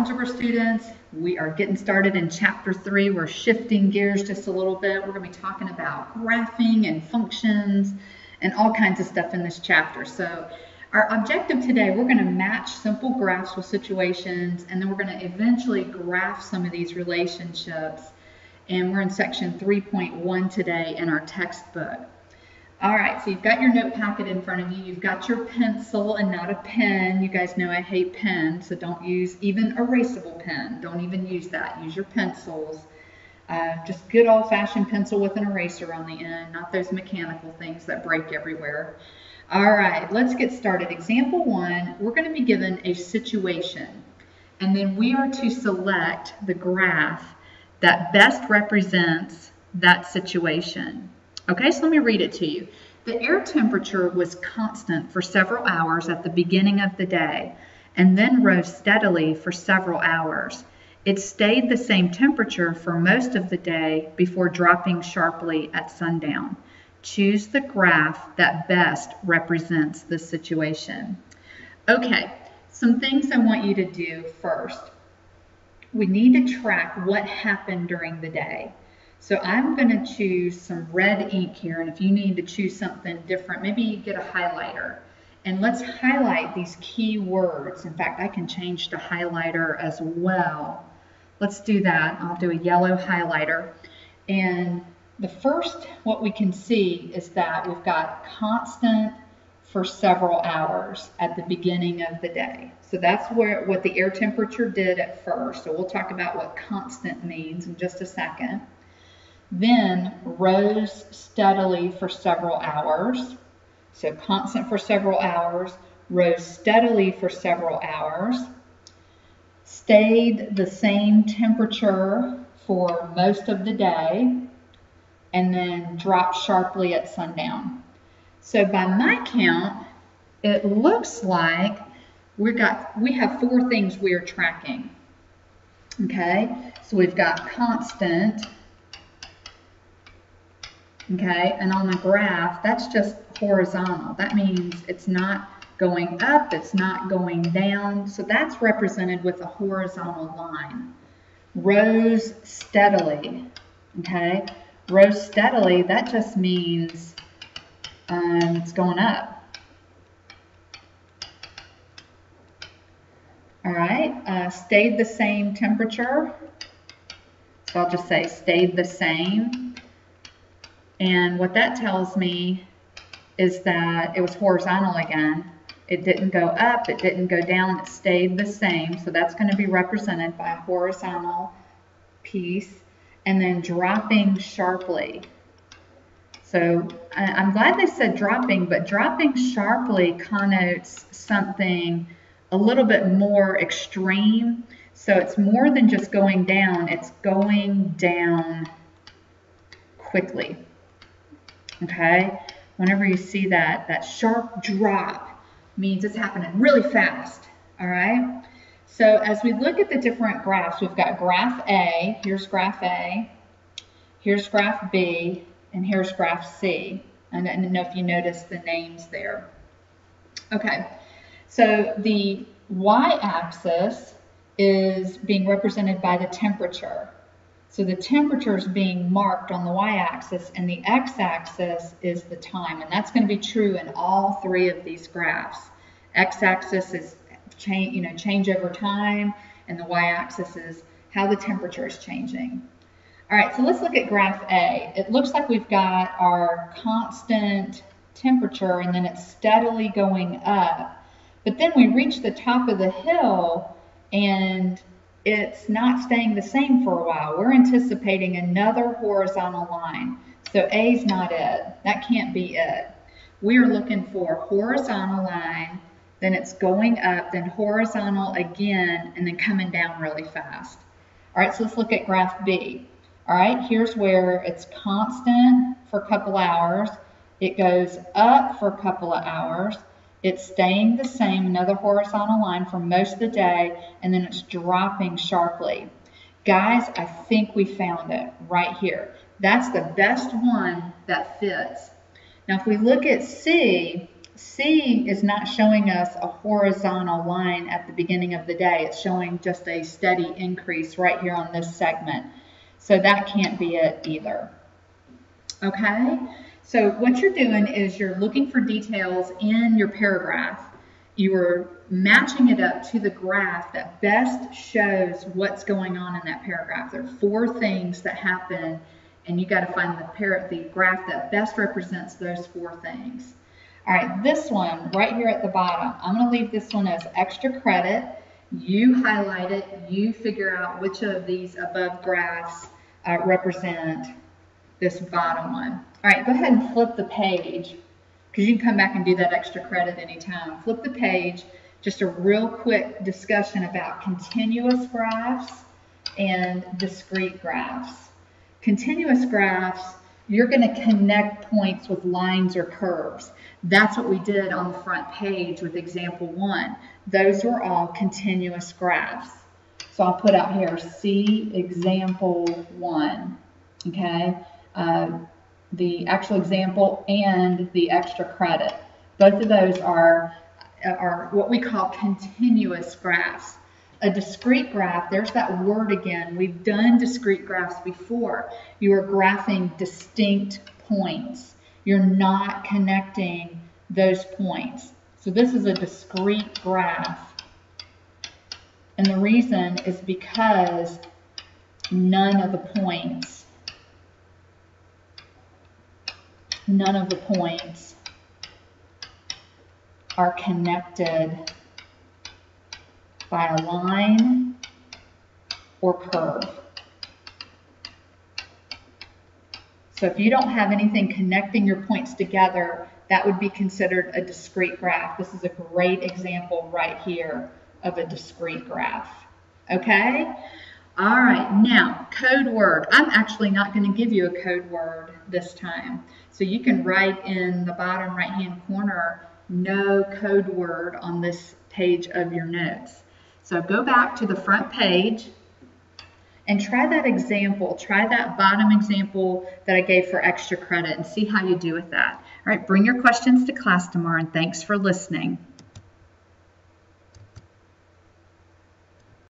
algebra students. We are getting started in chapter 3. We're shifting gears just a little bit. We're going to be talking about graphing and functions and all kinds of stuff in this chapter. So our objective today, we're going to match simple graphs with situations, and then we're going to eventually graph some of these relationships. And we're in section 3.1 today in our textbook. All right, so you've got your note packet in front of you. You've got your pencil and not a pen. You guys know I hate pens, so don't use even erasable pen. Don't even use that. Use your pencils. Just good old-fashioned pencil with an eraser on the end, not those mechanical things that break everywhere. All right, let's get started. Example 1, we're going to be given a situation, and then we are to select the graph that best represents that situation. Okay, so let me read it to you. The air temperature was constant for several hours at the beginning of the day and then rose steadily for several hours. It stayed the same temperature for most of the day before dropping sharply at sundown. Choose the graph that best represents the situation. Okay, some things I want you to do first. We need to track what happened during the day. So I'm going to choose some red ink here, and if you need to choose something different, maybe you get a highlighter. And let's highlight these key words. In fact, I can change to highlighter as well. Let's do that. I'll do a yellow highlighter. And the first, what we can see is that we've got constant for several hours at the beginning of the day. So that's what the air temperature did at first. So we'll talk about what constant means in just a second. Then rose steadily for several hours. So constant for several hours, rose steadily for several hours, stayed the same temperature for most of the day, and then dropped sharply at sundown. So by my count, it looks like we have 4 things we are tracking. Okay, so we've got constant. Okay, and on the graph, that's just horizontal. That means it's not going up, it's not going down. So that's represented with a horizontal line. Rose steadily. Okay, rose steadily, that just means it's going up. All right, stayed the same temperature. So I'll just say stayed the same. And what that tells me is that it was horizontal again. It didn't go up, it didn't go down, it stayed the same. So that's going to be represented by a horizontal piece. And then dropping sharply. So I'm glad they said dropping, but dropping sharply connotes something a little bit more extreme. So it's more than just going down, it's going down quickly. Okay, whenever you see that sharp drop means it's happening really fast. All right, so as we look at the different graphs, we've got graph A, here's graph A, here's graph B, and here's graph C. I don't know if you noticed the names there. Okay, so the y-axis is being represented by the temperature. So the temperature is being marked on the y-axis, and the x-axis is the time, and that's going to be true in all 3 of these graphs. X-axis is change over time, and the y-axis is how the temperature is changing. All right, so let's look at graph A. It looks like we've got our constant temperature, and then it's steadily going up. But then we reach the top of the hill, and it's not staying the same for a while. We're anticipating another horizontal line. So A's not it. That can't be it. We are looking for a horizontal line, then it's going up, then horizontal again, and then coming down really fast. All right, so let's look at graph B. All right, here's where it's constant for a couple hours. It goes up for a couple of hours. It's staying the same, another horizontal line for most of the day, and then it's dropping sharply. Guys, I think we found it right here. That's the best one that fits. Now, if we look at C, C is not showing us a horizontal line at the beginning of the day. It's showing just a steady increase right here on this segment. So that can't be it either. Okay? So what you're doing is you're looking for details in your paragraph. You are matching it up to the graph that best shows what's going on in that paragraph. There are 4 things that happen, and you got to find the graph that best represents those 4 things. All right, this one right here at the bottom, I'm going to leave this one as extra credit. You highlight it. You figure out which of these above graphs represent this bottom one. All right, go ahead and flip the page, because you can come back and do that extra credit anytime. Flip the page. Just a real quick discussion about continuous graphs and discrete graphs. Continuous graphs, you're going to connect points with lines or curves. That's what we did on the front page with example 1. Those were all continuous graphs. So I'll put out here, see example 1, okay? The actual example and the extra credit. Both of those are what we call continuous graphs. A discrete graph, there's that word again. We've done discrete graphs before. You are graphing distinct points. You're not connecting those points. So this is a discrete graph. And the reason is because none of the points are connected by a line or curve. So if you don't have anything connecting your points together, that would be considered a discrete graph. This is a great example right here of a discrete graph. Okay? All right, now code word. I'm actually not going to give you a code word this time. So you can write in the bottom right-hand corner, no code word on this page of your notes. So go back to the front page and try that example. Try that bottom example that I gave for extra credit and see how you do with that. All right, bring your questions to class tomorrow, and thanks for listening.